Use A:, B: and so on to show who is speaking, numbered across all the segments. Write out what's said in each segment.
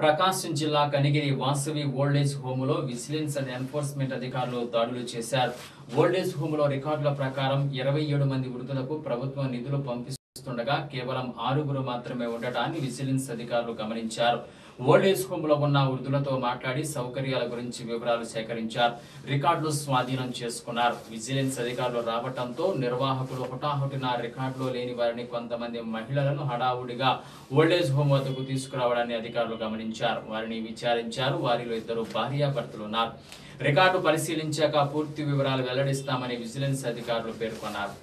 A: ప్రకాశం జిల్లా కనిగిరి వాసవి ఓల్డేజ్ హోములో vigilance and enforcement అధికారులు దాడులు చేశారు. ఓల్డేజ్ హోములో రికార్డుల ప్రకారం 27 మంది వృద్ధులకు ప్రభుత్వం నిధులు పంపిస్తుండగా కేవలం 6 మాత్రమే ఉండటాన్ని విజిలెన్స్ అధికారులు గమనించారు. ఓల్డేజ్ హోములో ఉన్న వృద్ధులతో మాట్లాడి సౌకర్యాల గురించి వివరాలు సేకరించారు. రికార్డులు స్వాధీనం చేసుకున్నారు. విజిలెన్స్ అధికారులు రావడంతో నిర్వాహకులు హుటాహుటిన రికార్డులో లేని వారిని కొంతమంది మహిళలను హడావుడిగా ఓల్డేజ్ హోమ్ వద్దకు తీసుకురావడాన్ని అధికారులు గమనించారు. వారిని విచారించారు. వారిలో 2 భార్యాభర్తలు ఉన్నారు. రికార్డు పరిశీలించాక పూర్తి వివరాలు వెల్లడిస్తామని విజిలెన్స్ అధికారులు పేర్కొన్నారు.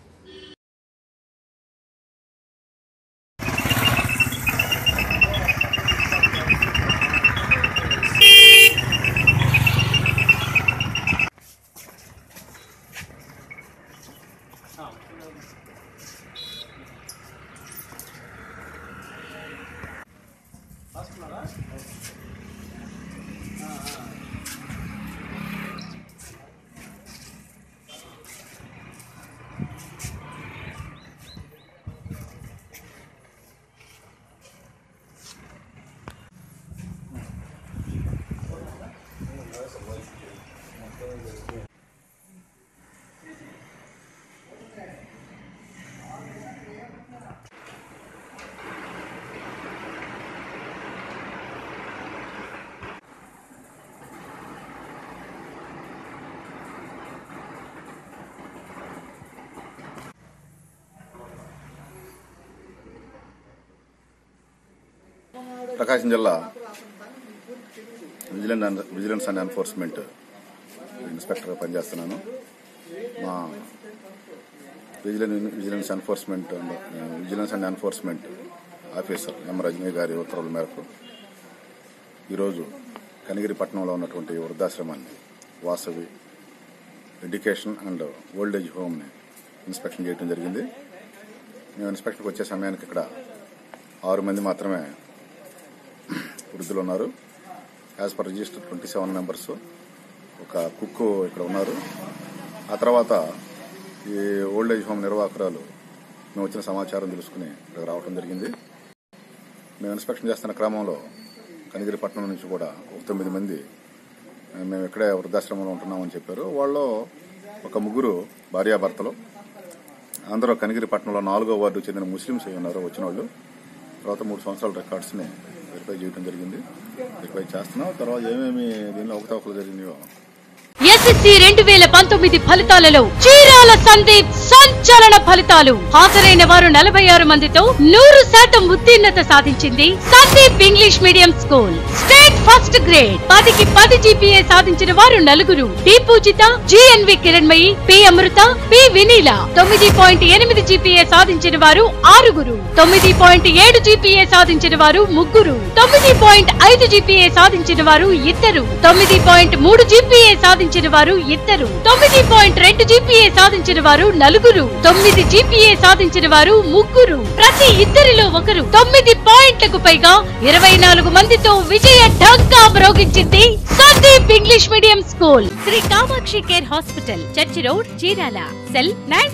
B: ప్రకాశం జిల్లా విజిలెన్స్ అండ్ ఎన్ఫోర్స్మెంట్ ఇన్స్పెక్టర్గా పనిచేస్తున్నాను. మా vigilance and enforcement officer M Rajani గారి ఉత్తర్వుల మేరకు ఈరోజు కనిగిరి పట్టణంలో ఉన్నటువంటి వృద్ధాశ్రమాన్ని Vasavi education and old age inspection చేయడం జరిగింది. మేము ఇన్స్పెక్షన్కి వచ్చే సమయానికి ఇక్కడ 6 మంది మాత్రమే వృద్ధులు ఉన్నారు. యాజ్ పర్ రిజిస్టర్ 27 మెంబర్స్, ఒక కుక్ ఇక్కడ ఉన్నారు. ఆ తర్వాత ఈ ఓల్డేజ్ హోమ్ నిర్వాహకురాలు మేము వచ్చిన సమాచారం తెలుసుకుని ఇక్కడ రావడం జరిగింది. మేము ఇన్స్పెక్షన్ చేస్తున్న క్రమంలో కనిగిరి పట్టణం నుంచి కూడా 9 మంది మేము ఇక్కడే వృద్ధాశ్రమంలో ఉంటున్నామని చెప్పారు. వాళ్ళు ఒక 3 భార్యాభర్తలు, అందరూ కనిగిరి పట్టణంలో 4వ వార్డుకు చెందిన ముస్లింస్ ఉన్నారు వచ్చిన వాళ్ళు. తర్వాత 3 సంవత్సరాల రికార్డ్స్ని వెరిఫై చేయడం జరిగింది. వెరిఫై చేస్తున్నాం. తర్వాత ఏమేమి దీనిలో అవకతవకలు జరిగినాయో.
C: ఎస్ఎస్సి 2019 ఫలితాలలో చీరాల సందీప్ సంచలన ఫలితాలు. హాజరైన వారు 46 మందితో 100% ఉత్తీర్ణత సాధించింది Sandeep English medium school. State first grade 10కి 10 జీపీఏ సాధించిన వారు 4. D Poojitha, GNV Kiranmayi, P Amrutha, P Vineela. 9.8 GPA సాధించిన వారు 6. 9.7 జీపీఏ సాధించిన వారు 3. 9.5 జీపీఏ సాధించిన వారు 2. 9.3 జీపీఏ సాధించిన వారు 2. 9.2 జీపీఏ సాధించిన వారు 4. 9 జీపీఏ సాధించిన వారు 3. ప్రతి ఇద్దరిలో ఒకరు 9 పాయింట్లకు పైగా 24 మందితో విజయ ఢంకా మ్రోగించింది Sandeep English medium school. Sri Kamakshi care hospital, church road, Chirala. Cell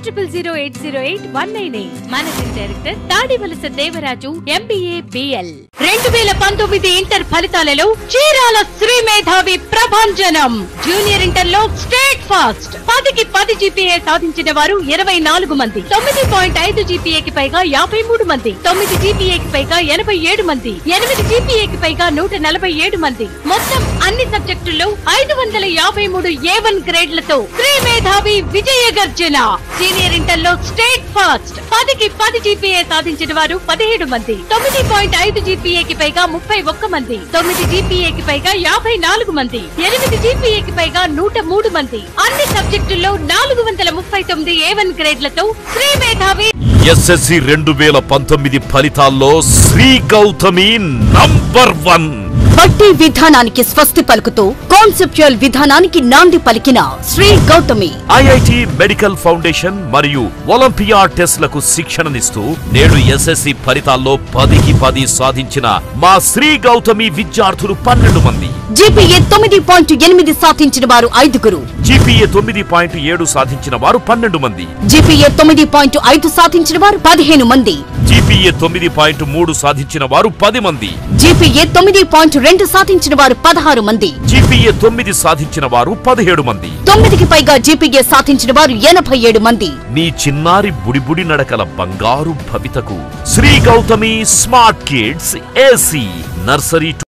C: 9000808198. Managing director Tadivalasa Devaraju, MBA, BL. 2019 inter ఫలితాలలో చీరాల శ్రీ మేధావి ప్రభంజనం. జూనియర్ ఇంటర్ లో స్టేట్ ఫాస్ట్ 10కి 10 జీపీఏ సాధించిన వారు 24 మంది. 9.5 జీపీఏకి పైగా 53 మంది. 9 జీపీఏకి పైగా 87 మంది. 8 జీపీఏకి పైగా 147 మంది. మొత్తం అన్ని సబ్జెక్టుల్లో 553 A1 గ్రేడ్లతో శ్రీ మేధావి విజయ గర్జన. సీనియర్ ఇంటర్ లో స్టేట్ ఫాస్ట్ 10కి 10 జీపీఏ సాధించిన వారు 17 మంది. 9.5 జీపీఏకి పైగా 31 మంది. 9 జీపీఏకి పైగా 54 మంది. 8 జీపీఏకి పైగా 103 మంది. అన్ని సబ్జెక్టుల్లో 439 A1 గ్రేడ్లతో శ్రీ మేధావి.
D: ఎస్ఎస్సి 2019 ఫలితాల్లో శ్రీ గౌతమి నంబర్ 1.
C: బట్టి విధానానికి స్వస్తి పలుకుతూ కాన్సెప్చువల్ విధానానికి నాంది పలికిన Sri Gautami.
D: IIT medical foundation మరియు ఒలింపియా టెస్ట్లకు శిక్షణనిస్తూ నేడు ఎస్ఎస్సి ఫలితాల్లో 10కి 10 సాధించిన మా శ్రీ గౌతమి విద్యార్థులు 12 మంది.
E: జీపీఏ 9.8 సాధించిన వారు 5.
D: జీపీఏ 9.7 సాధించిన వారు 12 మంది.
E: జీపీఏ 9.5 సాధించిన వారు 15 మంది.
D: జీపీఏ 9.3 సాధించిన వారు 10 మంది.
E: జీపీఏ 9.2 సాధించిన వారు 16 మంది.
D: జీపీఏ 9 సాధించిన వారు 17 మంది.
E: 9కి పైగా జీపీఏ సాధించిన వారు 87 మంది.
D: నీ చిన్నారి బుడిబుడి నడకల బంగారు భవితకు Sri Gautami smart kids AC nursery